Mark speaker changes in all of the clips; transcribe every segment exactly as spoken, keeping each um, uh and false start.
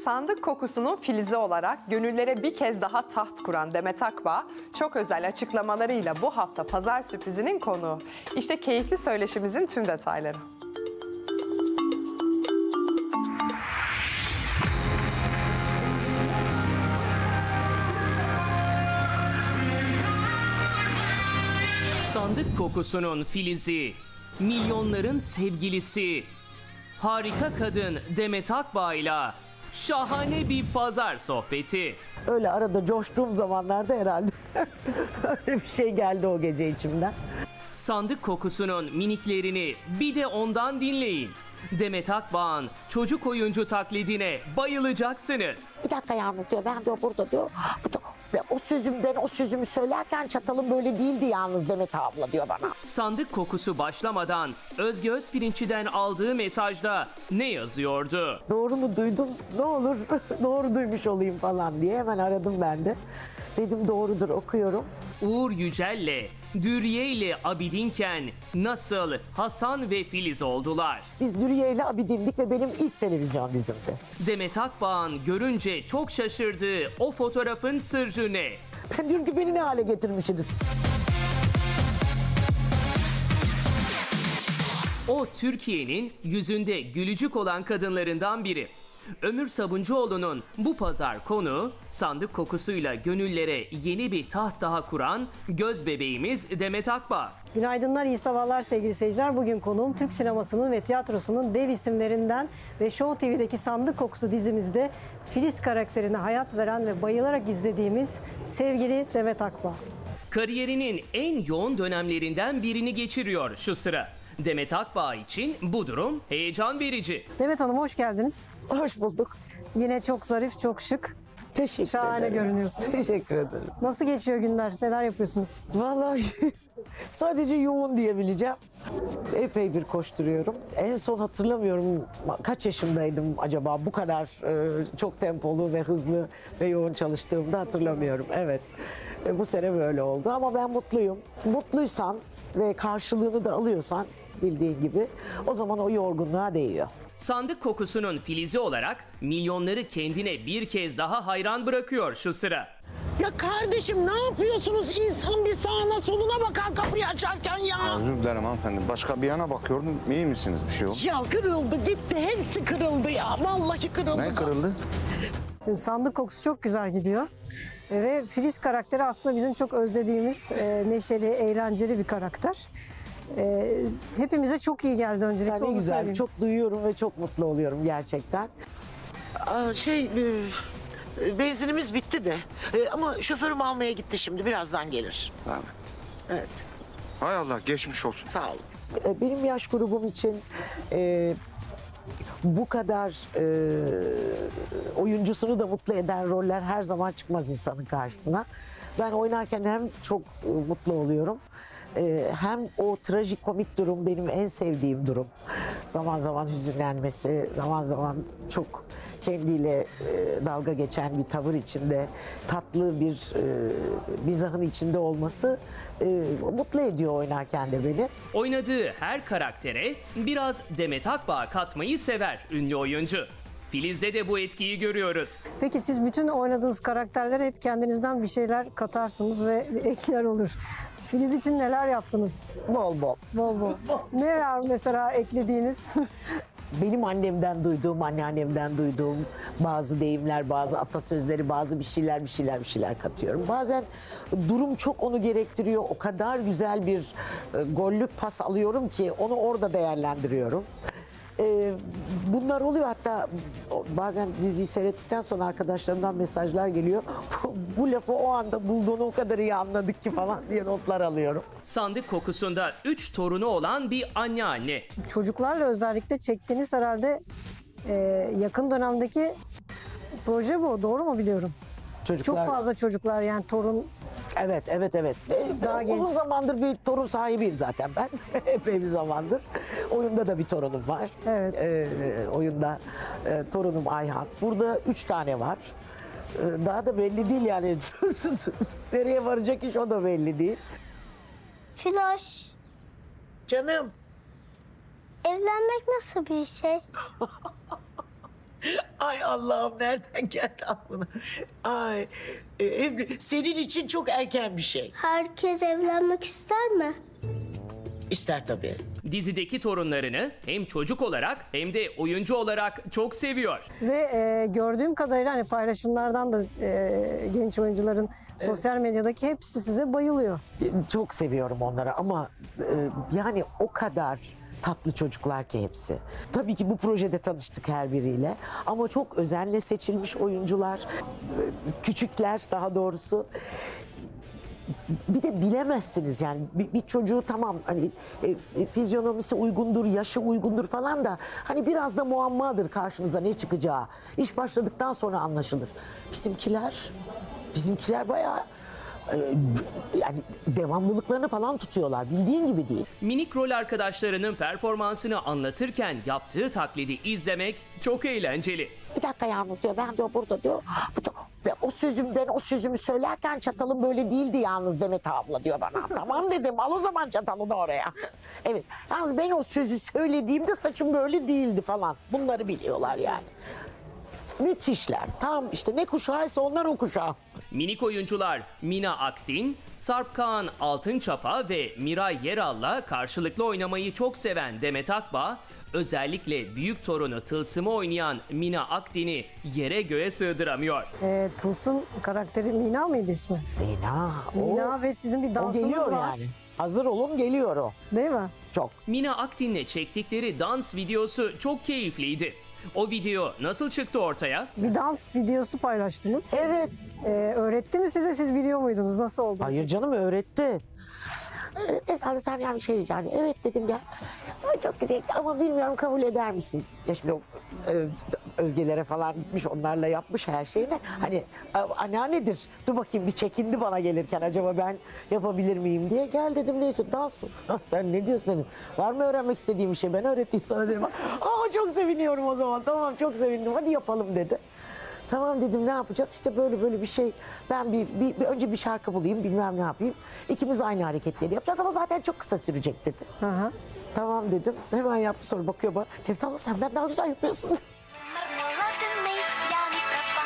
Speaker 1: Sandık Kokusu'nun Filizi olarak gönüllere bir kez daha taht kuran Demet Akbağ, çok özel açıklamalarıyla bu hafta Pazar Sürprizi'nin konuğu. İşte keyifli söyleşimizin tüm detayları.
Speaker 2: Sandık Kokusu'nun Filizi, milyonların sevgilisi, harika kadın Demet Akbağ'yla şahane bir pazar sohbeti.
Speaker 3: Öyle arada coştuğum zamanlarda herhalde öyle bir şey geldi o gece içimden.
Speaker 2: Sandık Kokusu'nun miniklerini bir de ondan dinleyin. Demet Akbağ'ın çocuk oyuncu taklidine bayılacaksınız.
Speaker 3: Bir dakika yalnız diyor, ben diyor burada diyor. Ve o sözüm, ben o sözümü söylerken çatalım böyle değildi yalnız Demet abla diyor bana.
Speaker 2: Sandık Kokusu başlamadan Özge Özpirinççi'den aldığı mesajda ne yazıyordu?
Speaker 3: Doğru mu duydum? Ne olur doğru duymuş olayım falan diye hemen aradım ben de. Dedim doğrudur, okuyorum.
Speaker 2: Uğur Yücel'le, Dürüye ile Abidinken nasıl Hasan ve Filiz oldular?
Speaker 3: Biz Dürüye ile Abidin'dik ve benim ilk televizyon dizimdi.
Speaker 2: Demet Akbağ'ın görünce çok şaşırdığı o fotoğrafın sırrı ne?
Speaker 3: Ben diyorum ki beni ne hale getirmişsiniz?
Speaker 2: O Türkiye'nin yüzünde gülücük olan kadınlarından biri. Ömür Sabuncuoğlu'nun bu pazar konuğu, Sandık Kokusu'yla gönüllere yeni bir taht daha kuran göz bebeğimiz Demet Akbağ.
Speaker 4: Günaydınlar, iyi sabahlar sevgili seyirciler. Bugün konuğum Türk sinemasının ve tiyatrosunun dev isimlerinden ve Show T V'deki Sandık Kokusu dizimizde Filiz karakterine hayat veren ve bayılarak izlediğimiz sevgili Demet Akbağ.
Speaker 2: Kariyerinin en yoğun dönemlerinden birini geçiriyor şu sıra. Demet Akbağ için bu durum heyecan verici.
Speaker 4: Demet Hanım hoş geldiniz.
Speaker 3: Hoş bulduk.
Speaker 4: Yine çok zarif, çok şık.
Speaker 3: Teşekkür
Speaker 4: Şahane
Speaker 3: ederim.
Speaker 4: görünüyorsunuz.
Speaker 3: Teşekkür ederim.
Speaker 4: Nasıl geçiyor günler? Neler yapıyorsunuz?
Speaker 3: Vallahi sadece yoğun diyebileceğim. Epey bir koşturuyorum. En son hatırlamıyorum kaç yaşımdaydım acaba bu kadar e, çok tempolu ve hızlı ve yoğun çalıştığımda hatırlamıyorum. Evet, e, bu sene böyle oldu ama ben mutluyum. Mutluysan ve karşılığını da alıyorsan bildiğin gibi o zaman o yorgunluğa değiyor.
Speaker 2: Sandık Kokusu'nun Filizi olarak milyonları kendine bir kez daha hayran bırakıyor şu sıra.
Speaker 5: Ya kardeşim ne yapıyorsunuz? İnsan bir sağına soluna bakar kapıyı açarken ya.
Speaker 6: Özür dilerim hanımefendi. Başka bir yana bakıyordum. İyi misiniz? Bir şey oldu?
Speaker 5: Ya kırıldı gitti. Hepsi kırıldı ya. Vallahi kırıldı.
Speaker 6: Ne kırıldı?
Speaker 4: Sandık Kokusu çok güzel gidiyor. E, Ve Filiz karakteri aslında bizim çok özlediğimiz e, neşeli, eğlenceli bir karakter. E, hepimize çok iyi geldi öncelikle.
Speaker 3: Yani ne
Speaker 4: onu
Speaker 3: güzel,
Speaker 4: söyleyeyim.
Speaker 3: çok duyuyorum ve çok mutlu oluyorum gerçekten.
Speaker 5: Aa, şey e, benzinimiz bitti de. E, ama şoförüm almaya gitti şimdi. Birazdan gelir.
Speaker 6: Abi.
Speaker 5: Evet.
Speaker 6: Hay Allah, geçmiş olsun.
Speaker 5: Sağ olun.
Speaker 3: E, Benim yaş grubum için e, bu kadar e, oyuncusunu da mutlu eden roller her zaman çıkmaz insanın karşısına. Ben oynarken hem çok e, mutlu oluyorum, e, hem o trajikomik durum benim en sevdiğim durum. Zaman zaman hüzünlenmesi, zaman zaman çok kendiyle e, dalga geçen bir tavır içinde, tatlı bir e, mizahın içinde olması e, mutlu ediyor oynarken de beni.
Speaker 2: Oynadığı her karaktere biraz Demet Akbağ katmayı sever ünlü oyuncu. Filiz'de de bu etkiyi görüyoruz.
Speaker 4: Peki siz bütün oynadığınız karakterlere hep kendinizden bir şeyler katarsınız ve ekler olur. Filiz için neler yaptınız?
Speaker 3: Bol bol.
Speaker 4: Bol bol. Ne var mesela eklediğiniz?
Speaker 3: Benim annemden duyduğum, anneannemden duyduğum bazı deyimler, bazı atasözleri, bazı bir şeyler, bir şeyler, bir şeyler katıyorum. Bazen durum çok onu gerektiriyor. O kadar güzel bir e, gollük pas alıyorum ki onu orada değerlendiriyorum. E, bunlar oluyor, hatta bazen diziyi seyrettikten sonra arkadaşlarımdan mesajlar geliyor. Bu lafı o anda bulduğunu o kadar iyi anladık ki falan diye notlar alıyorum.
Speaker 2: Sandık Kokusu'nda üç torunu olan bir anneanne.
Speaker 4: Çocuklarla özellikle çektiğiniz herhalde e, yakın dönemdeki proje bu. Doğru mu biliyorum?
Speaker 3: Çocuklar...
Speaker 4: Çok fazla çocuklar yani torun.
Speaker 3: Evet, evet, evet.
Speaker 4: Daha
Speaker 3: Uzun
Speaker 4: genç.
Speaker 3: zamandır bir torun sahibiyim zaten ben. Epey bir zamandır. Oyunda da bir torunum var.
Speaker 4: Evet.
Speaker 3: Ee, oyunda e, torunum Ayhan. Burada üç tane var. Ee, daha da belli değil yani. Nereye varacak iş o da belli değil.
Speaker 7: Filoş,
Speaker 5: Canım.
Speaker 7: evlenmek nasıl bir şey?
Speaker 5: Ay Allah'ım nereden geldi aklına? Ay e, evli- senin için çok erken bir şey.
Speaker 7: Herkes evlenmek ister mi?
Speaker 5: İster tabii.
Speaker 2: Dizideki torunlarını hem çocuk olarak hem de oyuncu olarak çok seviyor.
Speaker 4: Ve e, gördüğüm kadarıyla hani paylaşımlardan da e, genç oyuncuların sosyal medyadaki hepsi size bayılıyor.
Speaker 3: Çok seviyorum onları ama e, yani o kadar tatlı çocuklar ki hepsi. Tabii ki bu projede tanıştık her biriyle ama çok özenle seçilmiş oyuncular, e, küçükler daha doğrusu. Bir de bilemezsiniz yani bir, bir çocuğu tamam hani e, fizyonomisi uygundur, yaşı uygundur falan da hani biraz da muammadır karşınıza ne çıkacağı. İş başladıktan sonra anlaşılır. Bizimkiler, bizimkiler bayağı e, yani devamlılıklarını falan tutuyorlar. Bildiğin gibi değil.
Speaker 2: Minik rol arkadaşlarının performansını anlatırken yaptığı taklidi izlemek çok eğlenceli.
Speaker 3: Bir dakika yalnız diyor ben diyor burada diyor. Bu çok- Ve o sözüm ben o sözümü söylerken çatalım böyle değildi yalnız Demet abla diyor bana. Tamam dedim al o zaman çatalını oraya. Evet yalnız ben o sözü söylediğimde saçım böyle değildi falan. Bunları biliyorlar yani. Müthişler. Tam işte ne kuşağıysa onlar o kuşağı.
Speaker 2: Minik oyuncular Mina Aktin, Sarp Kaan Altınçapa ve Miray Yeral'la karşılıklı oynamayı çok seven Demet Akbağ, özellikle büyük torunu Tılsım'ı oynayan Mina Aktin'i yere göğe sığdıramıyor.
Speaker 4: E, Tılsım karakteri Mina mıydı ismi?
Speaker 3: Mina. o-
Speaker 4: Mina ve sizin bir
Speaker 3: o
Speaker 4: dansınız
Speaker 3: geliyor
Speaker 4: var.
Speaker 3: yani. Hazır olun geliyor o.
Speaker 4: Değil mi?
Speaker 3: Çok.
Speaker 2: Mina Aktin'le çektikleri dans videosu çok keyifliydi. O video nasıl çıktı ortaya?
Speaker 4: Bir dans videosu paylaştınız.
Speaker 3: Evet.
Speaker 4: E, öğretti mi size? Siz biliyor muydunuz? Nasıl oldu?
Speaker 3: Hayır canım öğretti. Evet, efendim sen yani bir şey diyeceğim. Evet dedim ya. Ay, çok güzel ama bilmiyorum kabul eder misin? Ya şimdi o, e, Özgelere falan gitmiş onlarla yapmış her şeyini. Hani e, anneannedir. Dur bakayım bir çekindi bana gelirken acaba ben yapabilir miyim diye. Gel dedim neyse dans mı? Sen ne diyorsun dedim. Var mı öğrenmek istediğim bir şey? Ben öğreteyim sana dedim. Aa çok seviniyorum o zaman. Tamam çok sevindim. Hadi yapalım dedi. Tamam dedim ne yapacağız işte böyle böyle bir şey. Ben bir, bir, bir önce bir şarkı bulayım bilmem ne yapayım. İkimiz aynı hareketleri yapacağız ama zaten çok kısa sürecek dedi.
Speaker 4: Hı hı.
Speaker 3: Tamam dedim. Hemen yaptı sonra bakıyor bana. Tevfik abla senden daha güzel yapıyorsun.
Speaker 8: Молодыми я не права.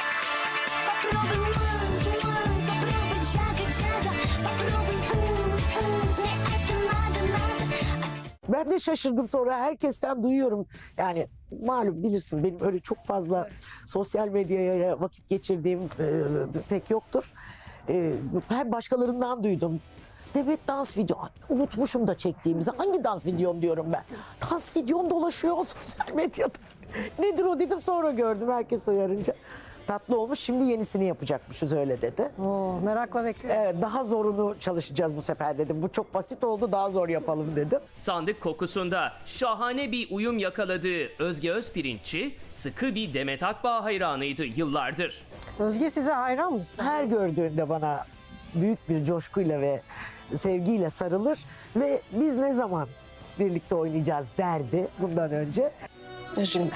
Speaker 8: Попробуй ман, попробуй джага джага, попробуй ум ум, мне это надо надо.
Speaker 3: Ben de şaşırdım sonra herkesten duyuyorum. Yani malum bilirsin benim öyle çok fazla sosyal medyaya vakit geçirdiğim e, pek yoktur. E, her başkalarından duydum. Demet dans video. Unutmuşum da çektiğimizi. Hangi dans videom diyorum ben. Dans videom dolaşıyor sosyal medyada. Nedir o dedim sonra gördüm herkes uyarınca. Tatlı olmuş şimdi yenisini yapacakmışız öyle dedi.
Speaker 4: Oo, merakla bekliyorum.
Speaker 3: Ee, daha zorunu çalışacağız bu sefer dedim. Bu çok basit oldu daha zor yapalım dedim.
Speaker 2: Sandık kokusunda şahane bir uyum yakaladığı Özge Özpirinççi sıkı bir Demet Akbağ hayranıydı yıllardır.
Speaker 4: Özge size hayran mısın?
Speaker 3: Her gördüğünde bana büyük bir coşkuyla ve sevgiyle sarılır ve biz ne zaman birlikte oynayacağız derdi bundan önce.
Speaker 9: Üzülme.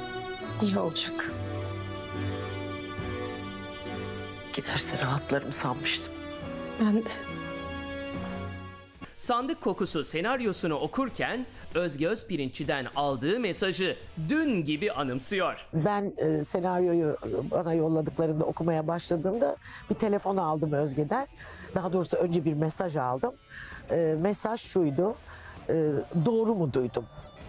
Speaker 9: İyi olacak.
Speaker 5: Giderse rahatlarım sanmıştım.
Speaker 9: Ben de.
Speaker 2: Sandık Kokusu senaryosunu okurken Özge Özpirinççi'den aldığı mesajı dün gibi anımsıyor.
Speaker 3: Ben e, senaryoyu bana yolladıklarında okumaya başladığımda bir telefon aldım Özge'den. Daha doğrusu önce bir mesaj aldım. E, mesaj şuydu. E, doğru mu duydum?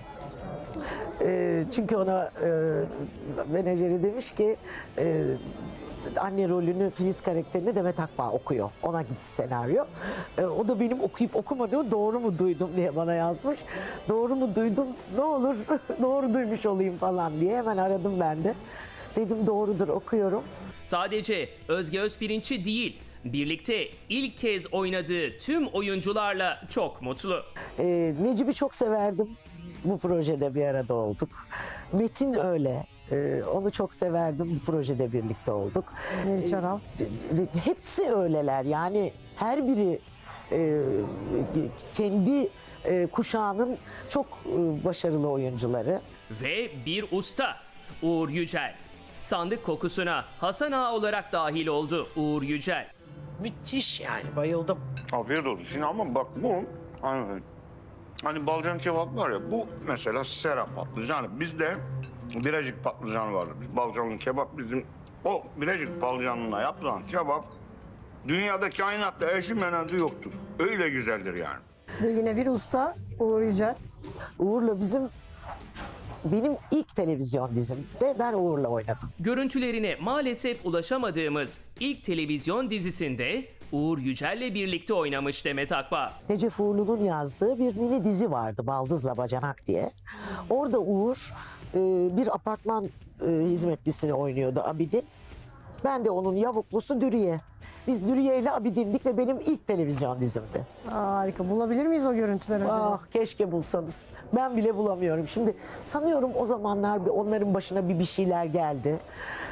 Speaker 3: E, çünkü ona e, menajeri demiş ki e, anne rolünü Filiz karakterini Demet Akbağ okuyor. Ona gitti senaryo. E, o da benim okuyup okumadığımı doğru mu duydum diye bana yazmış. Doğru mu duydum? Ne olur doğru duymuş olayım falan diye hemen aradım ben de. Dedim doğrudur okuyorum.
Speaker 2: Sadece Özge Özpirinççi değil, birlikte ilk kez oynadığı tüm oyuncularla çok mutlu.
Speaker 3: E, Necip'i çok severdim. Bu projede bir arada olduk. Metin öyle. Ee, onu çok severdim. Bu projede birlikte olduk.
Speaker 4: Meriç Aral.
Speaker 3: Ee, hepsi öyleler. Yani her biri e, kendi e, kuşağının çok e, başarılı oyuncuları.
Speaker 2: Ve bir usta Uğur Yücel. Sandık kokusuna Hasan Ağa olarak dahil oldu Uğur Yücel.
Speaker 5: Müthiş yani bayıldım.
Speaker 6: Afiyet olsun. Şimdi ama bak bu hani, hani balcan kebap var ya bu mesela serap patlıcanı. Yani bizde Birecik patlıcanı vardır. Biz Balcanlı kebap bizim o Birecik patlıcanına yapılan kebap dünyada kainatta eşi menenzi yoktur. Öyle güzeldir yani.
Speaker 4: Ve yine bir usta Uğur Yücel.
Speaker 3: Uğur'la bizim benim ilk televizyon dizimde ben Uğur'la oynadım.
Speaker 2: Görüntülerine maalesef ulaşamadığımız ilk televizyon dizisinde Uğur Yücel'le birlikte oynamış Demet Akbağ.
Speaker 3: Necef Uğurlu'nun yazdığı bir mini dizi vardı Baldızla Bacanak diye. Orada Uğur e, bir apartman e, hizmetlisini oynuyordu Abidin. Ben de onun yavuklusu Dürüye. Biz Dürüye ile Abidin'dik ve benim ilk televizyon dizimdi.
Speaker 4: Harika. Bulabilir miyiz o görüntüleri acaba?
Speaker 3: Ah keşke bulsanız. Ben bile bulamıyorum. Şimdi sanıyorum o zamanlar bir- onların başına bir bir şeyler geldi.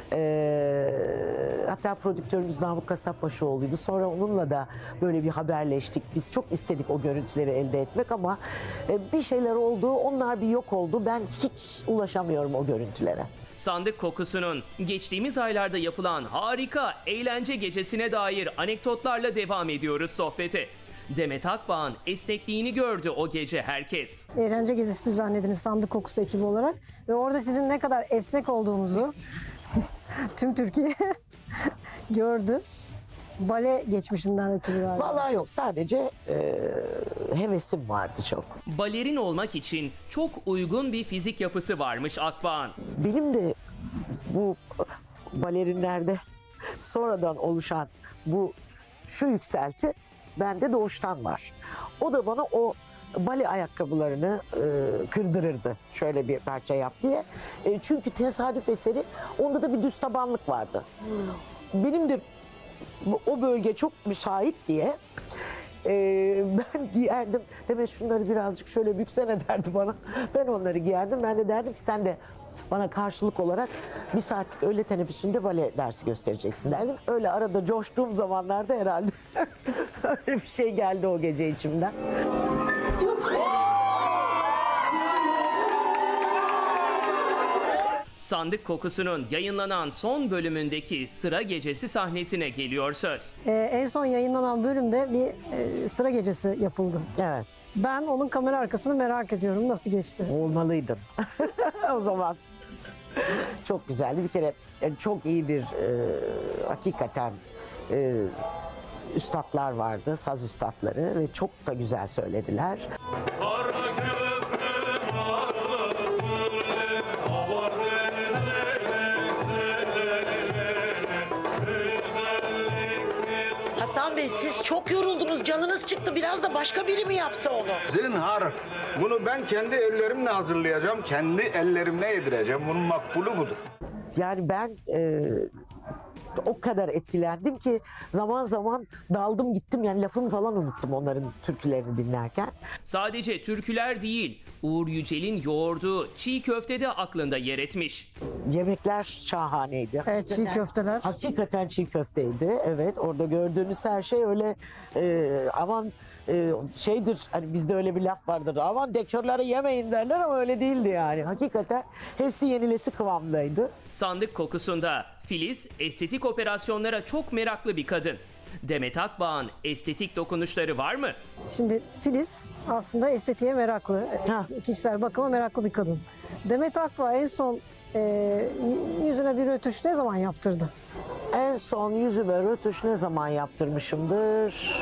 Speaker 3: Ee, hatta prodüktörümüz Namık Kasapbaşıoğlu'ydu. Sonra onunla da böyle bir haberleştik. Biz çok istedik o görüntüleri elde etmek ama e, bir şeyler oldu. Onlar bir yok oldu. Ben hiç ulaşamıyorum o görüntülere.
Speaker 2: Sandık Kokusu'nun geçtiğimiz aylarda yapılan harika eğlence gecesine dair anekdotlarla devam ediyoruz sohbete. Demet Akbağ'ın esnekliğini gördü o gece herkes.
Speaker 4: Eğlence gezisi düzenlediniz Sandık Kokusu ekibi olarak. Ve orada sizin ne kadar esnek olduğunuzu tüm Türkiye gördü. Bale geçmişinden ötürü galiba.
Speaker 3: Vallahi yok, sadece e, hevesim vardı çok.
Speaker 2: Balerin olmak için çok uygun bir fizik yapısı varmış Akbağ'ın.
Speaker 3: Benim de bu balerinlerde sonradan oluşan bu şu yükselti bende doğuştan var. O da bana o bale ayakkabılarını e, kırdırırdı. Şöyle bir parça yap diye. E, çünkü tesadüf eseri onda da bir düz tabanlık vardı. Benim de bu- o bölge çok müsait diye e, ben giyerdim. Demek şunları birazcık şöyle büksene derdi bana. Ben onları giyerdim. Ben de derdim ki sen de bana karşılık olarak bir saatlik öğle teneffüsünde bale dersi göstereceksin derdim. Öyle arada coştuğum zamanlarda herhalde öyle bir şey geldi o gece içimden.
Speaker 2: Sandık Kokusu'nun yayınlanan son bölümündeki sıra gecesi sahnesine geliyor söz.
Speaker 4: Ee, en son yayınlanan bölümde bir e, sıra gecesi yapıldı.
Speaker 3: Evet,
Speaker 4: Ben onun kamera arkasını merak ediyorum. Nasıl geçti?
Speaker 3: olmalıydın o zaman. Çok güzeldi. Bir kere yani çok iyi bir e, hakikaten e, üstadlar vardı, saz üstadları ve çok da güzel söylediler.
Speaker 5: Hasan Bey siz çok yoruldunuz, canınız çıktı. Biraz da başka biri mi yapsa onu?
Speaker 6: Zinhar. Bunu ben kendi ellerimle hazırlayacağım. Kendi ellerimle yedireceğim. Bunun makbulu budur.
Speaker 3: Yani ben e, o kadar etkilendim ki zaman zaman daldım gittim, yani lafını falan unuttum onların türkülerini dinlerken.
Speaker 2: Sadece türküler değil, Uğur Yücel'in yoğurduğu çiğ köfte de aklında yer etmiş.
Speaker 3: Yemekler şahaneydi.
Speaker 4: Evet, çiğ köfteler.
Speaker 3: Hakikaten çiğ köfteydi. Evet, orada gördüğünüz her şey öyle e, aman e, şeydir, hani bizde öyle bir laf vardır. Aman dekörleri yemeyin derler ama öyle değildi yani. Hakikaten hepsi yenilesi kıvamdaydı.
Speaker 2: Sandık Kokusu'nda Filiz estetik operasyonlara çok meraklı bir kadın. Demet Akbağ'ın estetik dokunuşları var mı?
Speaker 4: Şimdi Filiz aslında estetiğe meraklı,
Speaker 3: Ha.
Speaker 4: kişisel bakıma meraklı bir kadın. Demet Akbağ en son e, yüzüne bir rötuş ne zaman yaptırdı?
Speaker 3: En son yüzüme rötuş ne zaman yaptırmışımdır?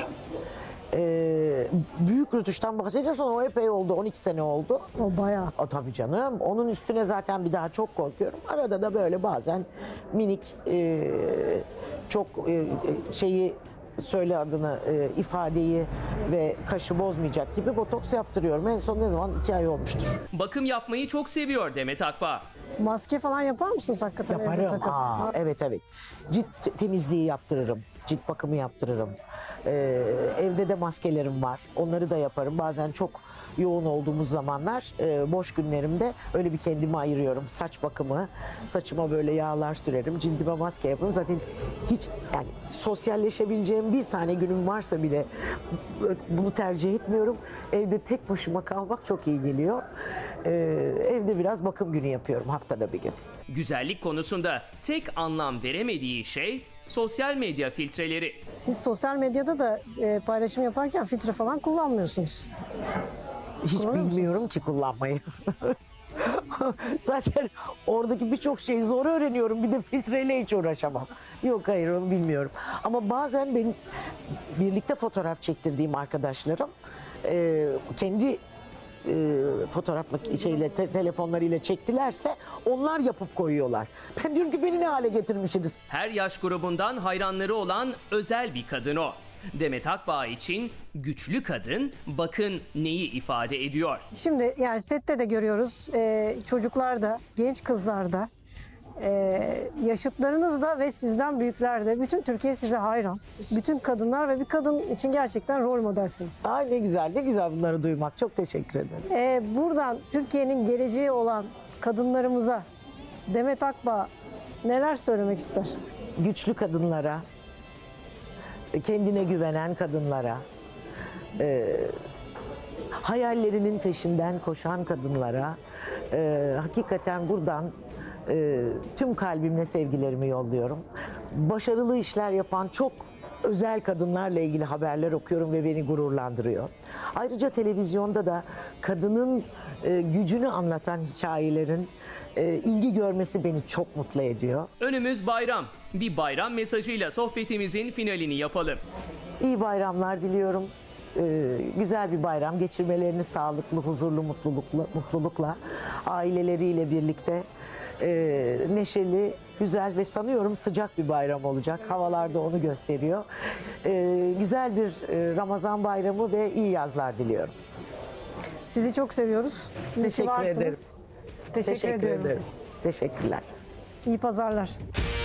Speaker 3: Ee, büyük rötuştan bahsediyorsan o epey oldu, on iki sene oldu.
Speaker 4: O bayağı.
Speaker 3: O tabii canım. Onun üstüne zaten bir daha çok korkuyorum. Arada da böyle bazen minik e, çok e, şeyi söyle adını e, ifadeyi ve kaşı bozmayacak gibi botoks yaptırıyorum. En son ne zaman? iki ay olmuştur.
Speaker 2: Bakım yapmayı çok seviyor Demet Akbağ.
Speaker 4: Maske falan yapar mısınız hakikaten? evde
Speaker 3: Yaparım.
Speaker 4: takıp?
Speaker 3: Aa, evet evet. Cilt temizliği yaptırırım. Cilt bakımı yaptırırım. Ee, evde de maskelerim var. Onları da yaparım. Bazen çok yoğun olduğumuz zamanlar e, boş günlerimde öyle bir kendimi ayırıyorum. Saç bakımı, saçıma böyle yağlar sürerim. Cildime maske yaparım. Zaten hiç yani sosyalleşebileceğim bir tane günüm varsa bile bunu tercih etmiyorum. Evde tek başıma kalmak çok iyi geliyor. Ee, evde biraz bakım günü yapıyorum haftada bir gün.
Speaker 2: Güzellik konusunda tek anlam veremediği şey sosyal medya filtreleri.
Speaker 4: Siz sosyal medyada da e, paylaşım yaparken filtre falan kullanmıyorsunuz.
Speaker 3: Hiç
Speaker 4: Kullanıyor musunuz?
Speaker 3: bilmiyorum ki kullanmayı. Zaten oradaki birçok şeyi zor öğreniyorum. Bir de filtreyle hiç uğraşamam. Yok hayır onu bilmiyorum. Ama bazen benim birlikte fotoğraf çektirdiğim arkadaşlarım e, kendi e, fotoğraf mak- şeyle te- telefonlarıyla çektilerse onlar yapıp koyuyorlar. Ben diyorum ki beni ne hale getirmişsiniz?
Speaker 2: Her yaş grubundan hayranları olan özel bir kadın o. Demet Akbağ için güçlü kadın bakın neyi ifade ediyor.
Speaker 4: Şimdi yani sette de görüyoruz, e, çocuklar da, genç kızlar da, e, yaşıtlarınız da ve sizden büyükler de, bütün Türkiye size hayran. Bütün kadınlar ve bir kadın için gerçekten rol modelsiniz.
Speaker 3: Ay ne güzel, ne güzel bunları duymak. Çok teşekkür ederim.
Speaker 4: E, buradan Türkiye'nin geleceği olan kadınlarımıza Demet Akbağ neler söylemek ister?
Speaker 3: Güçlü kadınlara, kendine güvenen kadınlara, e, hayallerinin peşinden koşan kadınlara e, hakikaten buradan e, tüm kalbimle sevgilerimi yolluyorum. Başarılı işler yapan çok özel kadınlarla ilgili haberler okuyorum ve beni gururlandırıyor. Ayrıca televizyonda da kadının e, gücünü anlatan hikayelerin e, ilgi görmesi beni çok mutlu ediyor.
Speaker 2: Önümüz bayram. Bir bayram mesajıyla sohbetimizin finalini yapalım.
Speaker 3: İyi bayramlar diliyorum. Ee, güzel bir bayram geçirmelerini sağlıklı, huzurlu, mutlulukla, mutlulukla aileleriyle birlikte e, neşeli, güzel ve sanıyorum sıcak bir bayram olacak. Havalar da onu gösteriyor. Ee, güzel bir e, Ramazan bayramı ve iyi yazlar diliyorum.
Speaker 4: Sizi çok seviyoruz. İyi ki
Speaker 3: Teşekkür
Speaker 4: varsınız.
Speaker 3: ederim.
Speaker 4: Teşekkür,
Speaker 3: Teşekkür
Speaker 4: ediyorum.
Speaker 3: ederim. Teşekkürler.
Speaker 4: İyi pazarlar.